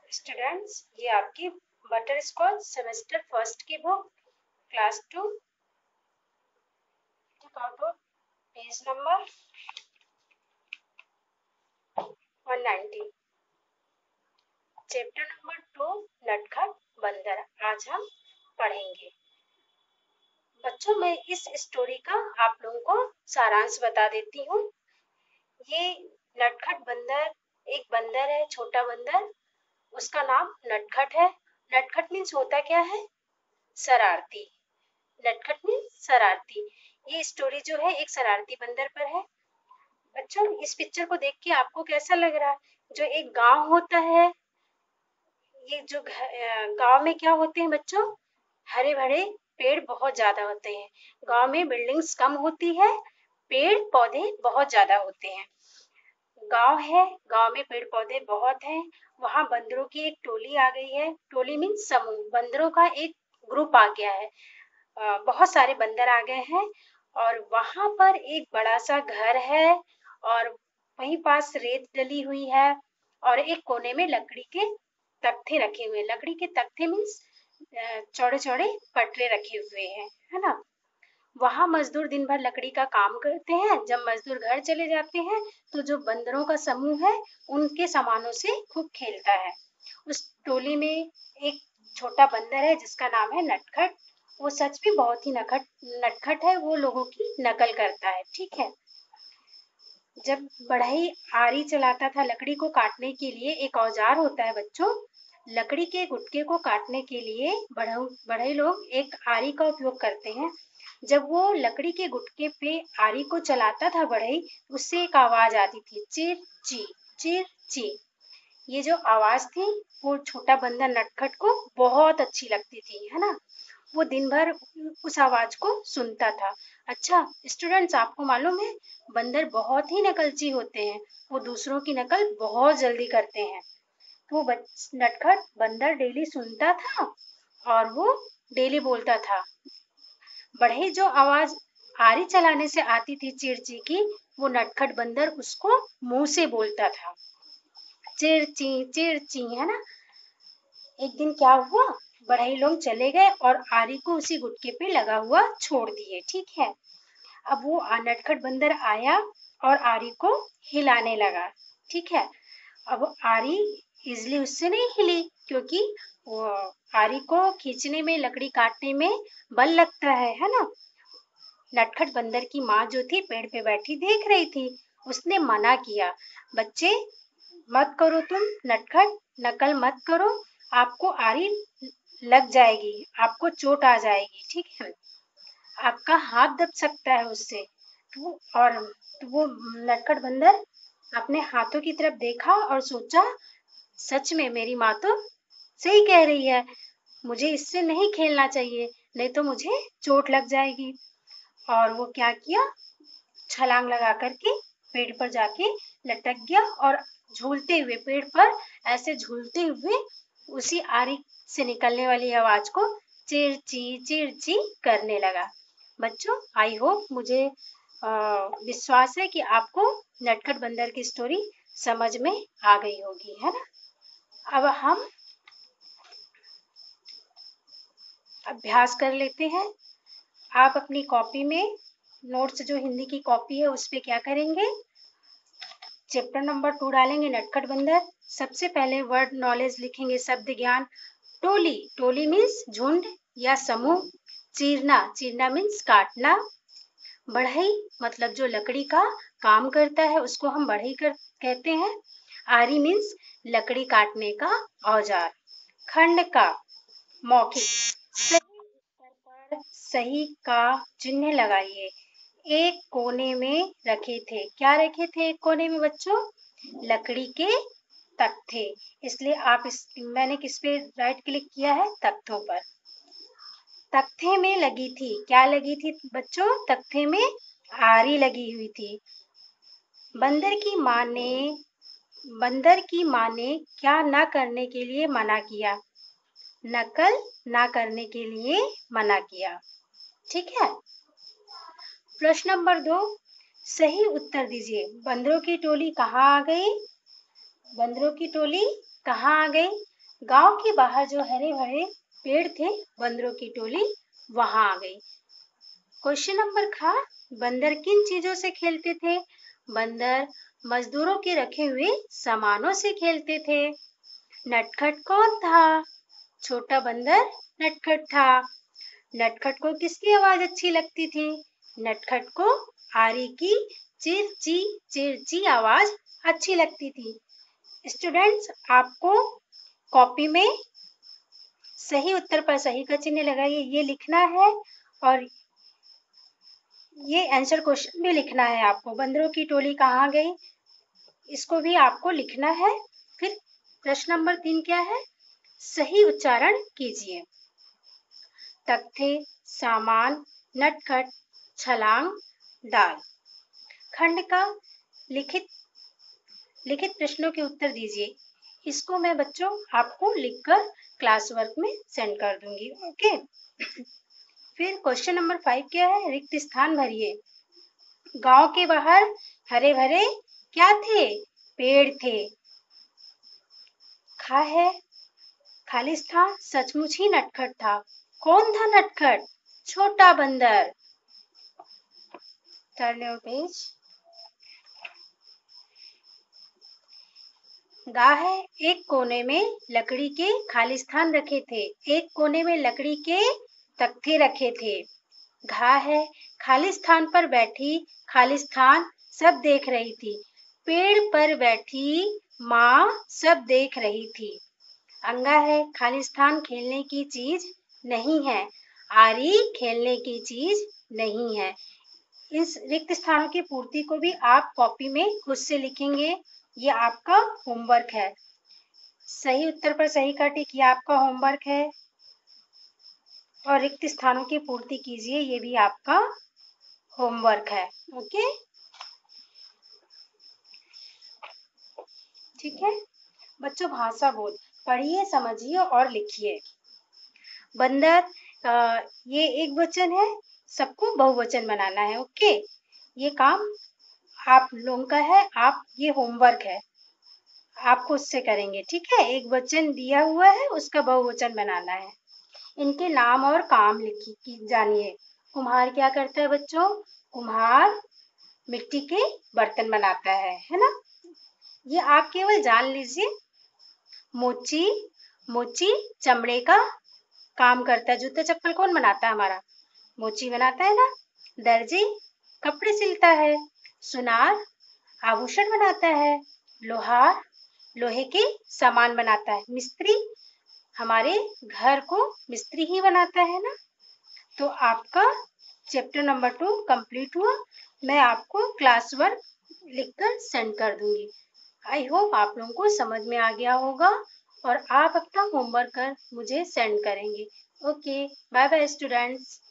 Students, ये आपकी butter scotch semester first की book class 2 page number 190 chapter number 2 नटखट बंदर आज हम पढ़ेंगे। बच्चों, मैं इस स्टोरी का आप लोगों को सारांश बता देती हूँ। ये नटखट बंदर एक बंदर है, छोटा बंदर। उसका नाम नटखट है। नटखट मीन्स होता क्या है? शरारती। नटखट मीन्स शरारती। ये स्टोरी जो है एक शरारती बंदर पर है। बच्चों, इस पिक्चर को देख के आपको कैसा लग रहा है? जो एक गांव होता है, ये जो गांव में क्या होते हैं बच्चों? हरे भरे पेड़ बहुत ज्यादा होते हैं। गांव में बिल्डिंग्स कम होती है, पेड़ पौधे बहुत ज्यादा होते हैं। गांव है, गांव में पेड़ पौधे बहुत हैं। वहां बंदरों की एक टोली आ गई है। टोली मीन्स समूह, बंदरों का एक ग्रुप आ गया है। बहुत सारे बंदर आ गए हैं और वहां पर एक बड़ा सा घर है और वहीं पास रेत डली हुई है और एक कोने में लकड़ी के तख्ते रखे हुए हैं। लकड़ी के तख्ते मीन्स चौड़े चौड़े पटरे रखे हुए हैं, है ना। वहां मजदूर दिन भर लकड़ी का काम करते हैं। जब मजदूर घर चले जाते हैं तो जो बंदरों का समूह है उनके सामानों से खूब खेलता है। उस टोली में एक छोटा बंदर है जिसका नाम है नटखट। वो सच में बहुत ही नटखट है। वो लोगों की नकल करता है, ठीक है। जब बढ़ई आरी चलाता था लकड़ी को काटने के लिए, एक औजार होता है बच्चों। लकड़ी के गुटके को काटने के लिए बढ़ई लोग एक आरी का उपयोग करते हैं। जब वो लकड़ी के गुटके पे आरी को चलाता था बढ़ई, उससे एक आवाज आती थी, चिर ची चिर ची। ये जो आवाज थी वो छोटा बंदर नटखट को बहुत अच्छी लगती थी, है ना। वो दिन भर उस आवाज को सुनता था। अच्छा स्टूडेंट्स, आपको मालूम है बंदर बहुत ही नकलची होते हैं। वो दूसरों की नकल बहुत जल्दी करते हैं। तो नटखट बंदर डेली सुनता था और वो डेली बोलता था। बढ़ई जो आवाज आरी चलाने से आती थी चिड़ची की, वो नटखट बंदर उसको मुंह से बोलता था, चिड़ची, है ना। एक दिन क्या हुआ, बढ़ई लोग चले गए और आरी को उसी गुटके पे लगा हुआ छोड़ दिए, ठीक है। अब वो नटखट बंदर आया और आरी को हिलाने लगा, ठीक है। अब आरी इजली उससे नहीं हिली क्योंकि वो आरी को खींचने में, लकड़ी काटने में बल लगता है ना। नटखट बंदर की माँ जो थी पेड़ पे बैठी देख रही थी। उसने मना किया, बच्चे मत करो तुम, नटखट नकल मत करो, आपको आरी लग जाएगी, आपको चोट आ जाएगी, ठीक है। आपका हाथ दब सकता है उससे। तो वो नटखट बंदर अपने हाथों की तरफ देखा और सोचा, सच में मेरी माँ तो सही कह रही है, मुझे इससे नहीं खेलना चाहिए, नहीं तो मुझे चोट लग जाएगी। और वो क्या किया, छलांग लगा करके पेड़ पर जाके लटक गया और झूलते हुए पेड़ पर ऐसे झूलते हुए उसी आरी से निकलने वाली आवाज को चिरची करने लगा। बच्चों, आई होप, मुझे विश्वास है कि आपको नटखट बंदर की स्टोरी समझ में आ गई होगी, है ना। अब हम अभ्यास कर लेते हैं। आप अपनी कॉपी में नोट्स, जो हिंदी की कॉपी है, उस पे क्या करेंगे, चैप्टर नंबर 2 डालेंगे, नटखट बंदर। सबसे पहले वर्ड नॉलेज लिखेंगे, शब्द ज्ञान। टोली, टोली मीन्स झुंड या समूह। चीरना मीन्स काटना। बढ़ई मतलब जो लकड़ी का काम करता है उसको हम बढ़ई कहते हैं। आरी मीन्स लकड़ी काटने का औजार। खंड का, मौखिक। सही उत्तर पर सही का चिन्ह लगाइए। एक कोने में रखे थे, क्या रखे थे एक कोने में बच्चों? लकड़ी के तख्ते। इसलिए मैंने किस पे राइट क्लिक किया है? तख्तों पर। तख्ते में लगी थी, क्या लगी थी बच्चों? तख्ते में आरी लगी हुई थी। बंदर की माँ ने क्या ना करने के लिए मना किया? नकल ना करने के लिए मना किया, ठीक है। प्रश्न नंबर 2, सही उत्तर दीजिए। बंदरों की टोली कहाँ आ गई? बंदरों की टोली कहाँ आ गई? गांव के बाहर जो हरे भरे पेड़ थे, बंदरों की टोली वहां आ गई। क्वेश्चन नंबर खा, बंदर किन चीजों से खेलते थे? बंदर मजदूरों के रखे हुए सामानों से खेलते थे। नटखट कौन था? छोटा बंदर नटखट था। नटखट को किसकी आवाज अच्छी लगती थी? नटखट को आरी की चिरची आवाज अच्छी लगती थी। स्टूडेंट्स, आपको कॉपी में सही उत्तर पर सही का चिन्ह लगाइए, ये लिखना है और ये आंसर क्वेश्चन भी लिखना है आपको। बंदरों की टोली कहाँ गई, इसको भी आपको लिखना है। फिर प्रश्न नंबर 3 क्या है? सही उच्चारण कीजिए। तख्ते, सामान, नटखट, छलांग, डाल। खंड का लिखित प्रश्नों के उत्तर दीजिए। इसको मैं बच्चों आपको लिखकर क्लास वर्क में सेंड कर दूंगी। ओके। फिर क्वेश्चन नंबर 5 क्या है? रिक्त स्थान भरिए। गांव के बाहर हरे भरे क्या थे? पेड़ थे। खा है खाली स्थान सचमुच ही नटखट था। कौन था नटखट? छोटा बंदर। Turn your page. गा है एक कोने में लकड़ी के खाली स्थान रखे थे। एक कोने में लकड़ी के तख्ते रखे थे। घा है खाली स्थान पर बैठी, खाली स्थान सब देख रही थी। पेड़ पर बैठी माँ सब देख रही थी। अंगा है खाली स्थान खेलने की चीज नहीं है। आरी खेलने की चीज नहीं है। इस रिक्त स्थानों की पूर्ति को भी आप कॉपी में खुद से लिखेंगे। ये आपका होमवर्क है। सही उत्तर पर सही का टिक, ये आपका होमवर्क है। और रिक्त स्थानों की पूर्ति कीजिए, ये भी आपका होमवर्क है। ओके, ठीक है बच्चों। भाषा बोध पढ़िए, समझिए और लिखिए। बंदर ये एक वचन है, सबको बहुवचन बनाना है। ओके, ये काम आप लोगों का है। आप ये होमवर्क है, आप खुद से करेंगे। ठीक है, एक वचन दिया हुआ है, उसका बहुवचन बनाना है। इनके नाम और काम लिखिए, जानिए। कुम्हार क्या करता है बच्चों? कुम्हार मिट्टी के बर्तन बनाता है ना? ये आप केवल जान लीजिए। मोची मोची चमड़े का काम करता है। जूता चप्पल कौन बनाता है? हमारा मोची बनाता है ना। दर्जी कपड़े सिलता है। सुनार आभूषण बनाता है। लोहार लोहे के सामान बनाता है। मिस्त्री हमारे घर को मिस्त्री ही बनाता है ना। तो आपका चैप्टर नंबर 2 कंप्लीट हुआ। मैं आपको क्लास वर्क लिखकर सेंड कर दूंगी। आई होप आप लोगों को समझ में आ गया होगा और आप अपना होमवर्क कर मुझे सेंड करेंगे। Okay, bye bye students.